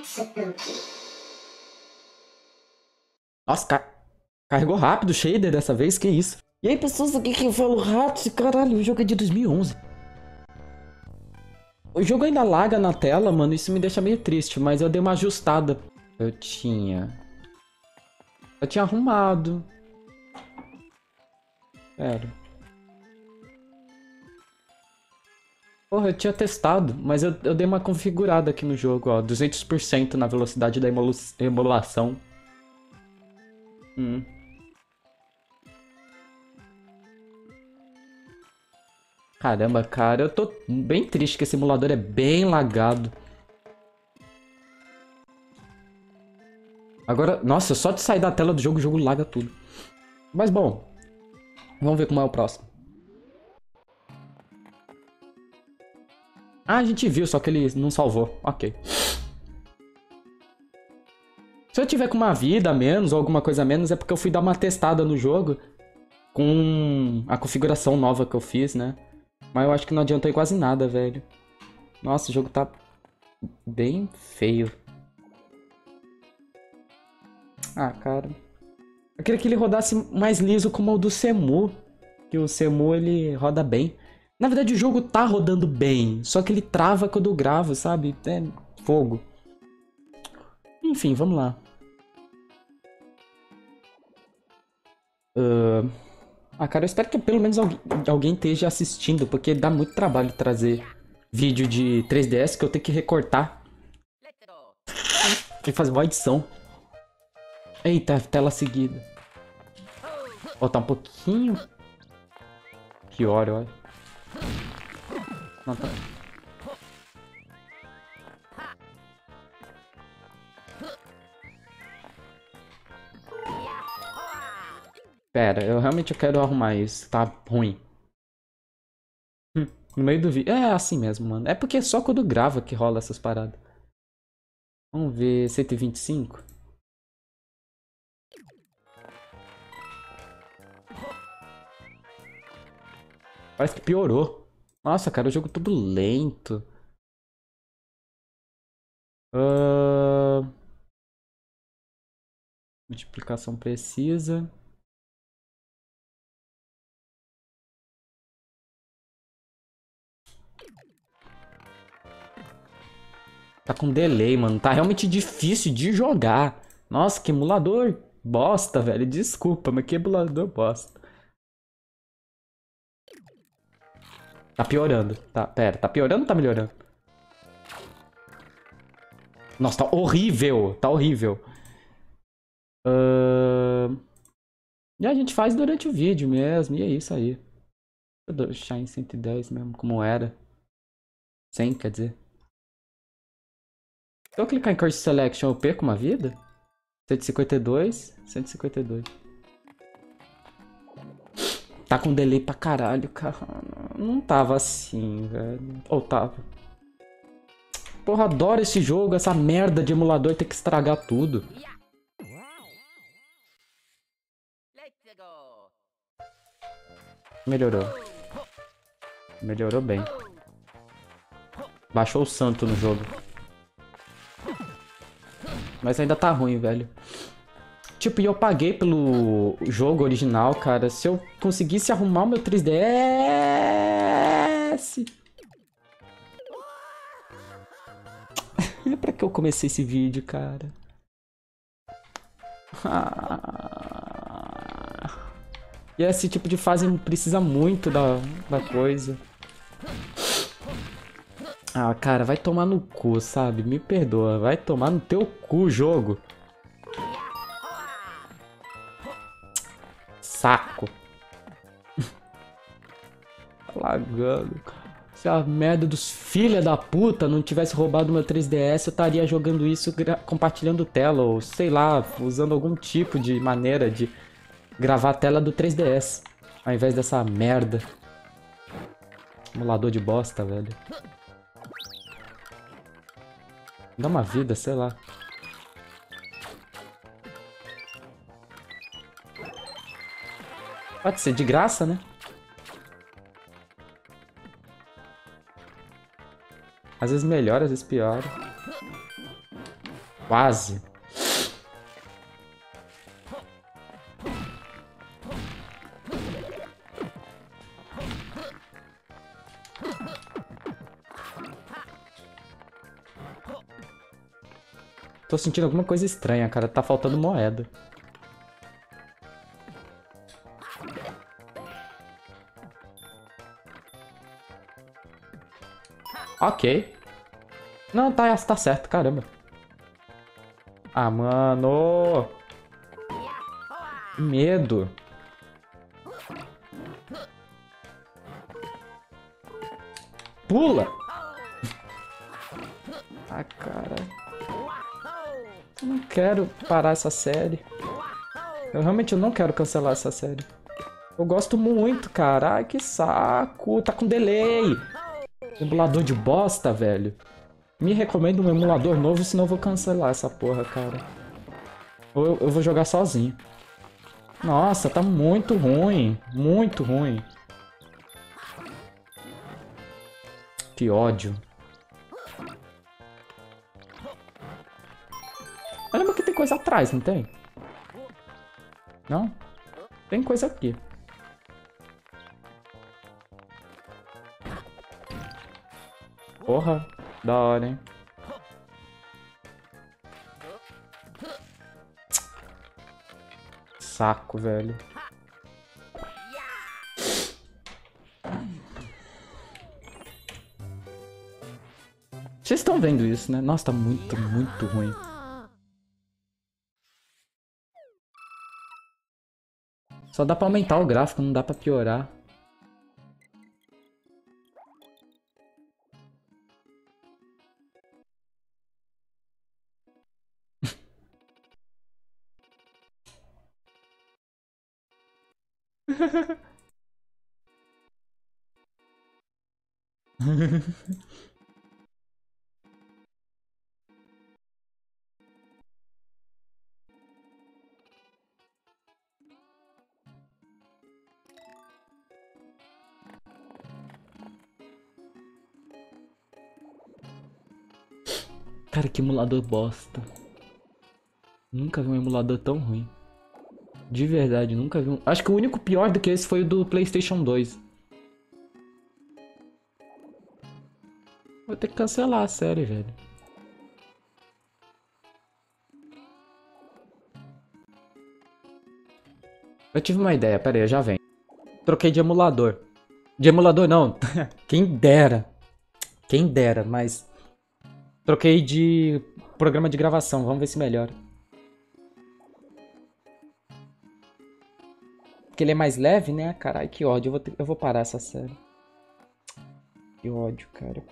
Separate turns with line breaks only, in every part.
Nossa, carregou rápido o shader dessa vez, que isso? E aí, pessoas, aqui quem fala o Rato, caralho, o jogo é de 2011. O jogo ainda laga na tela, mano, isso me deixa meio triste, mas eu dei uma ajustada. Eu tinha arrumado. Pera. Porra, eu tinha testado, mas eu dei uma configurada aqui no jogo, ó. 200% na velocidade da emulação. Caramba, cara, eu tô bem triste que esse emulador é bem lagado. Agora, nossa, só de sair da tela do jogo, o jogo laga tudo. Mas bom, vamos ver como é o próximo. Ah, a gente viu, só que ele não salvou. Ok. Se eu tiver com uma vida a menos ou alguma coisa a menos, é porque eu fui dar uma testada no jogo com a configuração nova que eu fiz, né? Mas eu acho que não adiantou em quase nada, velho. Nossa, o jogo tá bem feio. Ah, cara. Eu queria que ele rodasse mais liso como o do Semu. Que o Semu, ele roda bem. Na verdade, o jogo tá rodando bem. Só que ele trava quando eu gravo, sabe? É fogo. Enfim, vamos lá. Ah, cara, eu espero que pelo menos alguém esteja assistindo. Porque dá muito trabalho trazer vídeo de 3DS que eu tenho que recortar. Tem que fazer uma edição. Eita, tela seguida. Ó, tá um pouquinho pior, eu acho. Não, tá. Pera, eu realmente quero arrumar isso. Tá ruim. No meio do vídeo. É assim mesmo, mano. É porque é só quando grava que rola essas paradas. Vamos ver, 125. Parece que piorou. Nossa, cara, o jogo todo lento. Multiplicação precisa. Tá com delay, mano. Tá realmente difícil de jogar. Nossa, que emulador bosta, velho. Desculpa, mas que emulador bosta. Tá piorando. Tá, pera, tá piorando ou tá melhorando? Nossa, tá horrível. Tá horrível. E a gente faz durante o vídeo mesmo. E é isso aí. Vou deixar em 110 mesmo, como era. 100, quer dizer. Se eu clicar em Curse Selection, eu perco uma vida? 152, 152. Tá com delay pra caralho, cara. Não tava assim, velho. Ou tava. Porra, adoro esse jogo. Essa merda de emulador ter que estragar tudo. Melhorou. Melhorou bem. Baixou o santo no jogo. Mas ainda tá ruim, velho. Tipo, e eu paguei pelo jogo original, cara. Se eu conseguisse arrumar o meu 3DS... Pra que eu comecei esse vídeo, cara? E esse tipo de fase precisa muito da coisa. Ah, cara, vai tomar no cu, sabe? Me perdoa. Vai tomar no teu cu, jogo. Saco. Tá lagando. Se a merda dos filha da puta não tivesse roubado meu 3DS, eu estaria jogando isso compartilhando tela, ou sei lá, usando algum tipo de maneira de gravar a tela do 3DS. Ao invés dessa merda. Emulador de bosta, velho. Dá uma vida, sei lá. Pode ser de graça, né? Às vezes melhora, às vezes piora. Quase. Tô sentindo alguma coisa estranha, cara. Tá faltando moeda. Ok. Não, tá certo, caramba. Ah, mano. Medo. Pula. Ah, cara. Eu não quero parar essa série. Eu realmente não quero cancelar essa série. Eu gosto muito, cara. Ai, que saco. Tá com delay. Emulador de bosta, velho. Me recomenda um emulador novo, senão eu vou cancelar essa porra, cara. Ou eu vou jogar sozinho. Nossa, tá muito ruim. Muito ruim. Que ódio. Eu lembro que tem coisa atrás, não tem? Não? Tem coisa aqui. Porra, da hora, hein? Saco, velho. Vocês estão vendo isso, né? Nossa, tá muito, muito ruim. Só dá pra aumentar o gráfico, não dá pra piorar. Cara, que emulador bosta. Nunca vi um emulador tão ruim. De verdade, nunca vi um... Acho que o único pior do que esse foi o do PlayStation 2. Vou ter que cancelar a série, velho. Eu tive uma ideia, pera aí, já vem. Troquei de emulador. De emulador não, quem dera. Quem dera, mas... Troquei de programa de gravação, vamos ver se melhora. Porque ele é mais leve, né? Caralho, que ódio. Eu vou parar essa série. Que ódio, cara.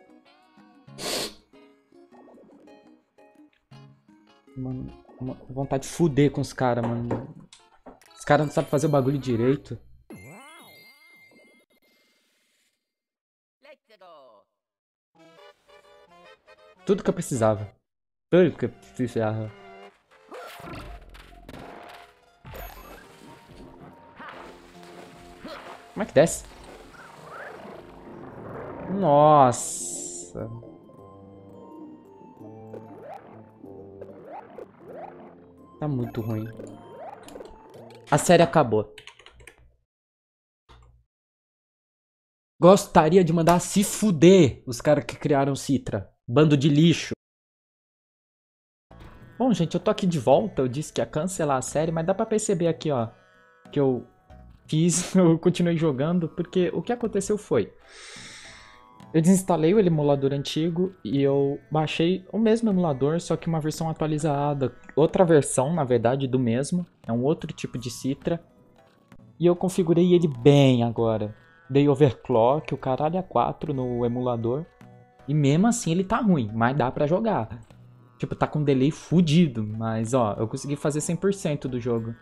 Mano, uma vontade de fuder com os caras, mano. Os caras não sabem fazer o bagulho direito. Tudo que eu precisava. Tudo que eu precisava. Como é que desce? Nossa. Tá muito ruim. A série acabou. Gostaria de mandar se fuder os caras que criaram Citra. Bando de lixo. Bom, gente, eu tô aqui de volta. Eu disse que ia cancelar a série, mas dá pra perceber aqui, ó, que eu fiz, eu continuei jogando, porque o que aconteceu foi... Eu desinstalei o emulador antigo e eu baixei o mesmo emulador, só que uma versão atualizada. Outra versão, na verdade, do mesmo. É um outro tipo de Citra. E eu configurei ele bem agora. Dei overclock, o caralho a 4 no emulador. E mesmo assim ele tá ruim, mas dá pra jogar. Tipo, tá com delay fudido, mas ó, eu consegui fazer 100% do jogo.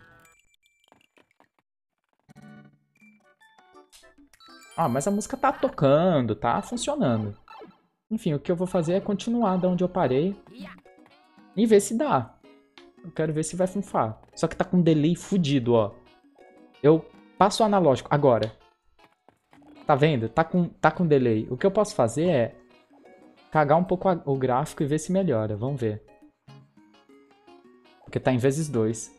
Ah, mas a música tá tocando, tá funcionando. Enfim, o que eu vou fazer é continuar da onde eu parei e ver se dá. Eu quero ver se vai funfar. Só que tá com delay fudido, ó. Eu passo o analógico agora. Tá vendo? Tá com delay. O que eu posso fazer é cagar um pouco o gráfico e ver se melhora. Vamos ver. Porque tá em vezes 2.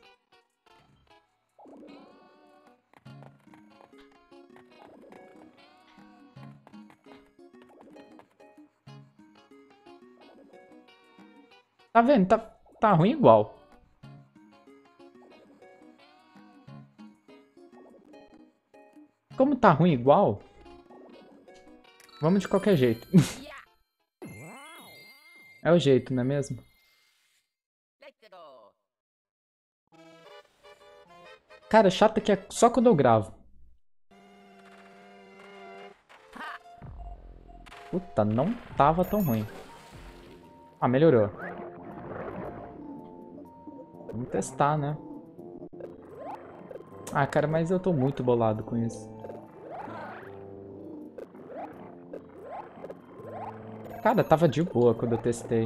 Tá vendo? Tá ruim igual. Como tá ruim igual, vamos de qualquer jeito. É o jeito, não é mesmo? Cara, chato que é só quando eu gravo. Puta, não tava tão ruim. Ah, melhorou. Vamos testar, né? Ah, cara, mas eu tô muito bolado com isso. Cara, tava de boa quando eu testei.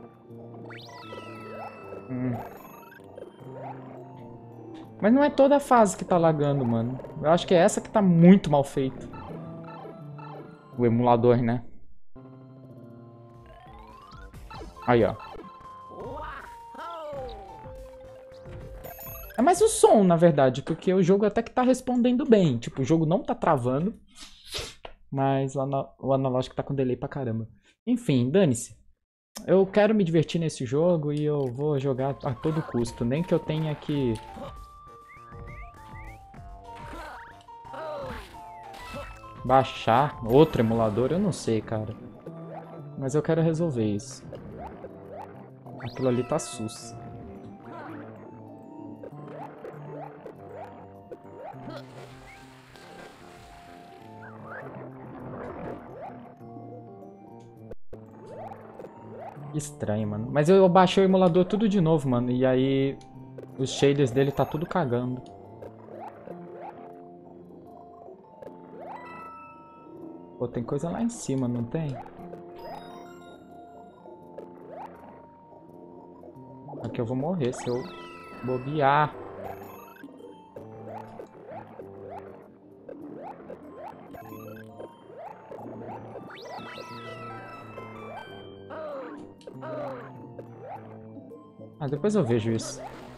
Mas não é toda a fase que tá lagando, mano. Eu acho que é essa que tá muito mal feita. O emulador, né? Aí, ó. É mais o som, na verdade, porque o jogo até que tá respondendo bem. Tipo, o jogo não tá travando, mas o analógico tá com delay pra caramba. Enfim, dane-se. Eu quero me divertir nesse jogo e eu vou jogar a todo custo. Nem que eu tenha que... baixar outro emulador, eu não sei, cara. Mas eu quero resolver isso. Aquilo ali tá sus. Estranho, mano. Mas eu baixei o emulador tudo de novo, mano. E aí os shaders dele tá tudo cagando. Pô, tem coisa lá em cima, não tem? Aqui eu vou morrer se eu bobear. Ah, depois eu vejo isso.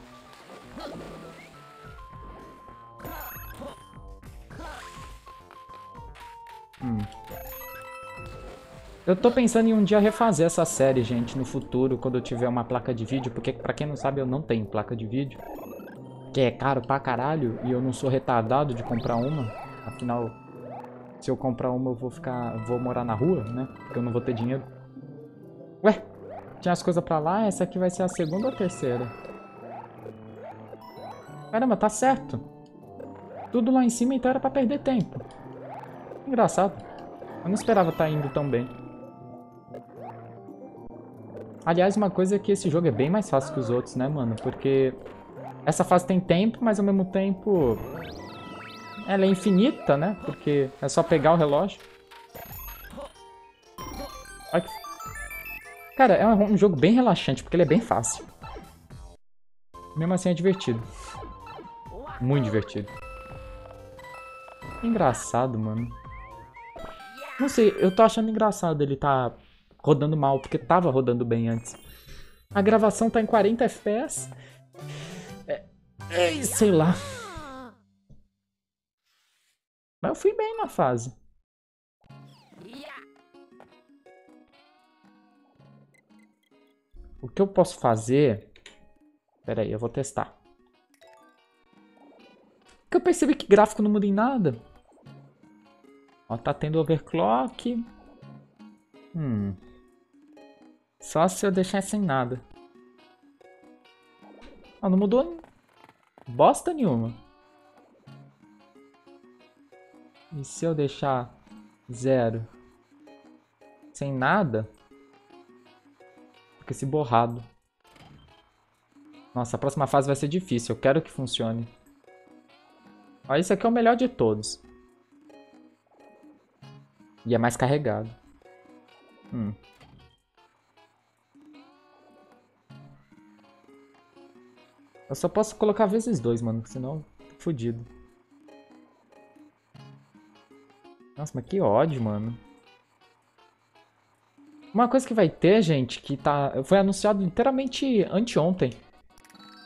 Eu tô pensando em um dia refazer essa série, gente, no futuro, quando eu tiver uma placa de vídeo, porque pra quem não sabe, eu não tenho placa de vídeo, que é caro pra caralho, e eu não sou retardado de comprar uma. Afinal, se eu comprar uma, eu vou morar na rua, né? Porque eu não vou ter dinheiro. Ué, tinha as coisas pra lá, essa aqui vai ser a segunda ou a terceira? Caramba, tá certo. Tudo lá em cima, então era pra perder tempo. Engraçado. Eu não esperava estar indo tão bem. Aliás, uma coisa é que esse jogo é bem mais fácil que os outros, né, mano? Porque essa fase tem tempo, mas ao mesmo tempo ela é infinita, né? Porque é só pegar o relógio. Cara, é um jogo bem relaxante, porque ele é bem fácil. Mesmo assim é divertido. Muito divertido. Engraçado, mano. Não sei, eu tô achando engraçado ele tá rodando mal, porque tava rodando bem antes. A gravação tá em 40 FPS. Sei lá. Mas eu fui bem na fase. O que eu posso fazer... Pera aí, eu vou testar. Porque eu percebi que gráfico não muda em nada. Ó, tá tendo overclock. Só se eu deixar sem nada. Ó, não mudou bosta nenhuma. E se eu deixar 0 sem nada? Fica esse borrado. Nossa, a próxima fase vai ser difícil. Eu quero que funcione. Ó, esse aqui é o melhor de todos. E é mais carregado. Eu só posso colocar vezes 2, mano. Senão eu tô fudido. Nossa, mas que ódio, mano. Uma coisa que vai ter, gente, que foi anunciado literalmente anteontem.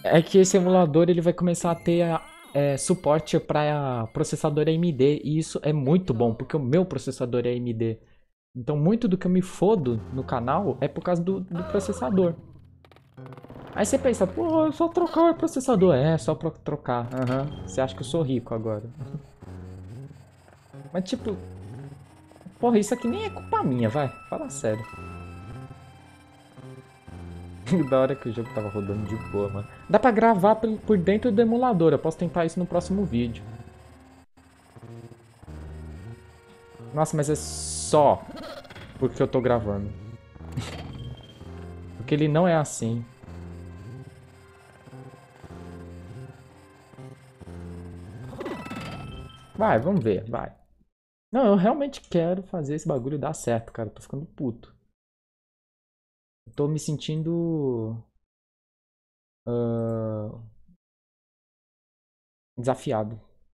É que esse emulador ele vai começar a ter suporte para processador AMD. E isso é muito bom, porque o meu processador é AMD. Então muito do que eu me fodo no canal é por causa do processador. Aí você pensa, pô, é só trocar o processador. É, só pra trocar. Aham. Você acha que eu sou rico agora. Mas tipo, porra, isso aqui nem é culpa minha, vai. Fala sério. Da hora que o jogo tava rodando de boa, mano. Dá pra gravar por dentro do emulador. Eu posso tentar isso no próximo vídeo. Nossa, mas é só porque eu tô gravando. Porque ele não é assim. Vai, vamos ver, vai. Não, eu realmente quero fazer esse bagulho dar certo, cara. Eu tô ficando puto. Eu tô me sentindo ah, desafiado.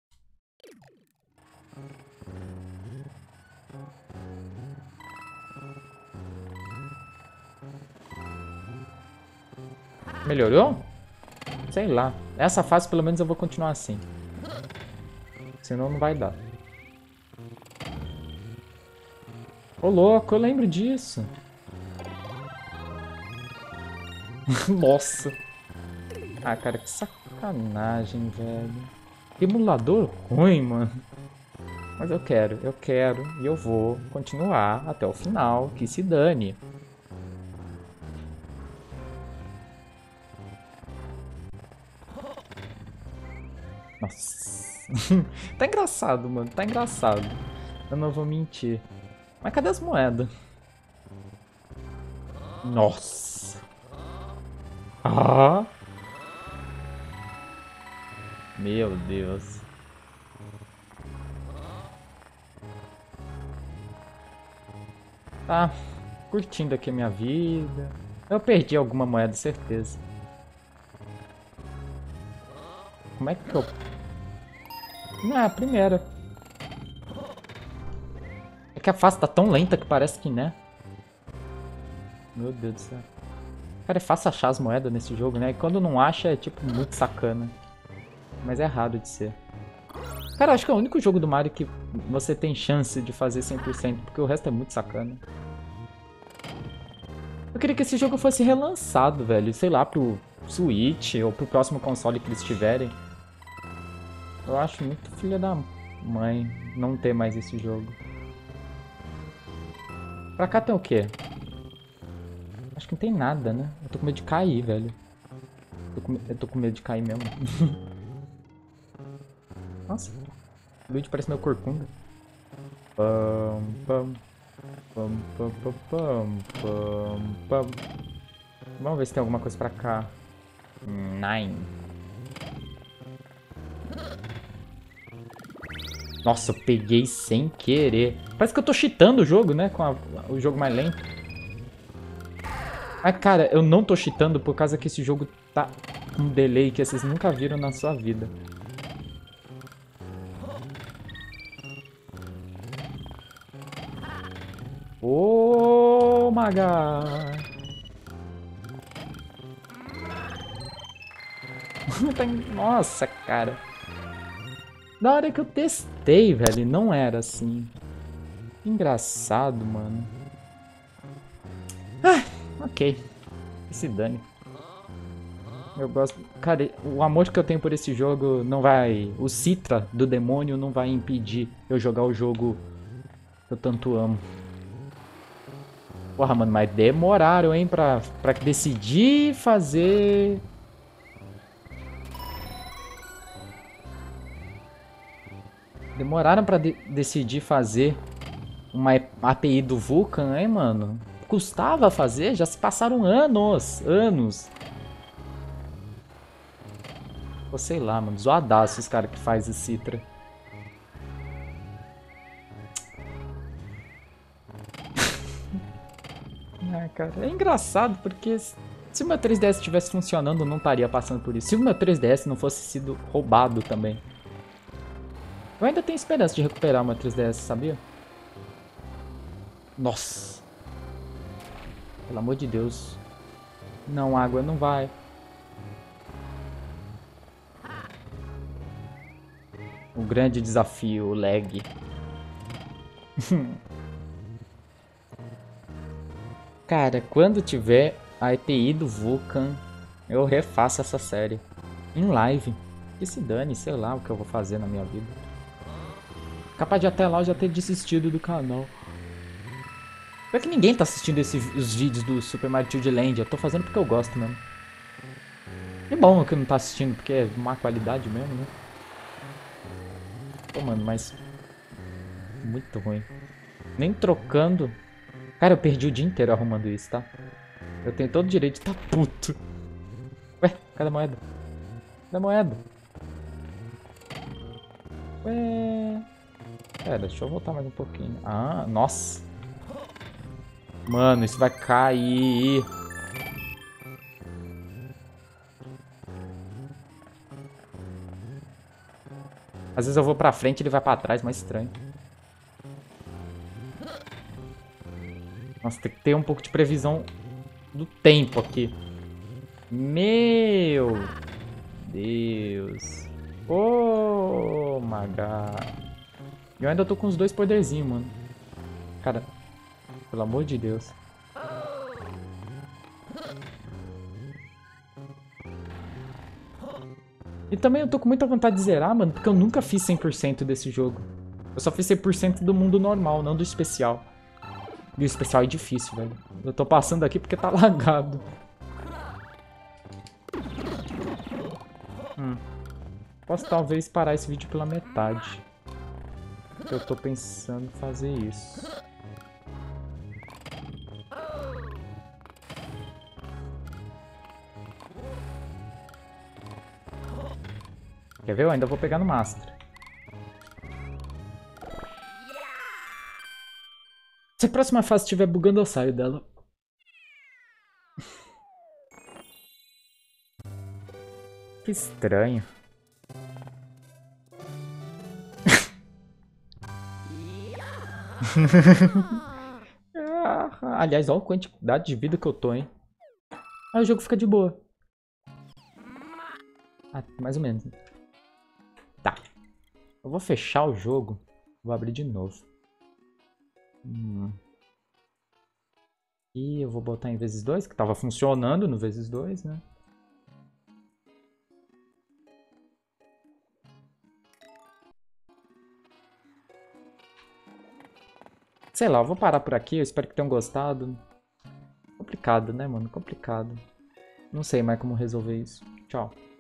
Melhorou? Sei lá. Essa fase pelo menos eu vou continuar assim. Senão não vai dar. Ô louco, eu lembro disso. Nossa. Ah, cara, que sacanagem, velho. Emulador ruim, mano. Mas eu quero e eu vou continuar até o final, que se dane. Nossa. Tá engraçado, mano, tá engraçado. Eu não vou mentir. Mas cadê as moedas? Nossa. Ah. Meu Deus. Tá curtindo aqui a minha vida. Eu perdi alguma moeda, certeza. Como é que eu... Não, é a primeira. É que a fase tá tão lenta que parece que, né? Meu Deus do céu. Cara, é fácil achar as moedas nesse jogo, né? E quando não acha é, tipo, muito sacana. Mas é raro de ser. Cara, acho que é o único jogo do Mario que você tem chance de fazer 100%, porque o resto é muito sacana. Eu queria que esse jogo fosse relançado, velho. Sei lá, pro Switch ou pro próximo console que eles tiverem. Eu acho muito filha da mãe não ter mais esse jogo. Pra cá tem o quê? Acho que não tem nada, né? Eu tô com medo de cair, velho. Eu tô com medo de cair mesmo. Nossa, o Luigi parece meu corcunda. Pam, pam, pam, pam, pam, pam, pam, pam. Vamos ver se tem alguma coisa pra cá. Nine. Nossa, eu peguei sem querer. Parece que eu tô cheatando o jogo, né? Com o jogo mais lento. Mas, cara, eu não tô cheatando por causa que esse jogo tá com um delay que vocês nunca viram na sua vida. Oh my god. Nossa, cara. Da hora que eu testei, velho, não era assim. Engraçado, mano. Ah, ok. Que se dane. Eu gosto. Cara, o amor que eu tenho por esse jogo não vai. O Citra do demônio não vai impedir eu jogar o jogo que eu tanto amo. Porra, mano, mas demoraram, hein, pra decidir fazer. Demoraram pra decidir fazer uma API do Vulkan, hein, mano? Custava fazer? Já se passaram anos. Anos. Ou sei lá, mano. Zoadaço os caras que faz o Citra. Ah, cara, é engraçado porque se o meu 3DS estivesse funcionando, eu não estaria passando por isso. Se o meu 3DS não fosse sido roubado também. Eu ainda tenho esperança de recuperar o meu 3DS, sabia? Nossa. Pelo amor de Deus. Não, água, não vai. O grande desafio, o lag. Cara, quando tiver a EPI do Vulcan, eu refaço essa série. Em live. Que se dane, sei lá o que eu vou fazer na minha vida. Capaz de até lá eu já ter desistido do canal. Pior que ninguém tá assistindo os vídeos do Super Mario 3D Land. Eu tô fazendo porque eu gosto mesmo. E bom que eu não tá assistindo, porque é má qualidade mesmo, né? Pô, mano, mas... muito ruim. Nem trocando... Cara, eu perdi o dia inteiro arrumando isso, tá? Eu tenho todo o direito de estar puto. Ué, cadê a moeda? Cadê a moeda? Ué... Pera, deixa eu voltar mais um pouquinho. Ah, nossa. Mano, isso vai cair. Às vezes eu vou pra frente e ele vai pra trás, mais estranho. Nossa, tem que ter um pouco de previsão do tempo aqui. Meu Deus. Oh my god. Eu ainda tô com os dois poderzinhos, mano. Cara, pelo amor de Deus. E também eu tô com muita vontade de zerar, mano, porque eu nunca fiz 100% desse jogo. Eu só fiz 100% do mundo normal, não do especial. E o especial é difícil, velho. Eu tô passando aqui porque tá lagado. Posso talvez parar esse vídeo pela metade. Eu tô pensando em fazer isso. Quer ver? Eu ainda vou pegar no Master. Se a próxima fase estiver bugando, eu saio dela. Que estranho. Aliás, olha a quantidade de vida que eu tô, hein. Aí o jogo fica de boa. Ah, mais ou menos. Tá. Eu vou fechar o jogo. Vou abrir de novo. E eu vou botar em vezes 2, que tava funcionando no vezes 2, né? Sei lá, eu vou parar por aqui. Eu espero que tenham gostado. Complicado, né, mano? Complicado. Não sei mais como resolver isso. Tchau.